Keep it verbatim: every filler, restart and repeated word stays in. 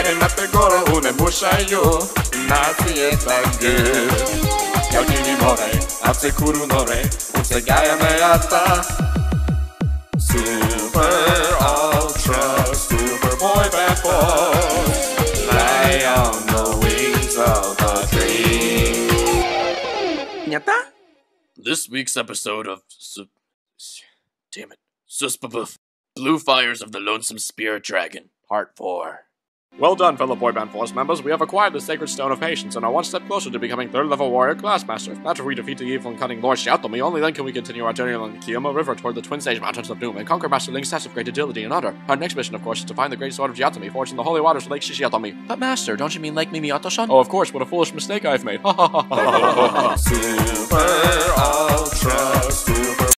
na tego une muszają nacietagi. Yogini more, atsekuru nore, utsegaya meata. Super ultra, super boy band boys, fly on the wings of a dream. Nyata? This week's episode of Su- Damn it. Suspabuff. Blue Fires of the Lonesome Spirit Dragon, Part four. Well done, fellow boy band force members. We have acquired the Sacred Stone of Patience and are one step closer to becoming third-level warrior classmaster. After we defeat the evil and cunning Lord Xiaotomi, only then can we continue our journey along the Kiyama River toward the Twin Sage Mountains of Doom and conquer Master Ling's test of great agility and honor. Our next mission, of course, is to find the great sword of Xiaotomi forged in the holy waters of Lake Shishiatomi. But Master, don't you mean Lake Mimiyato-san? Oh, of course, what a foolish mistake I've made. Ha ha ha ha. Super ultra, super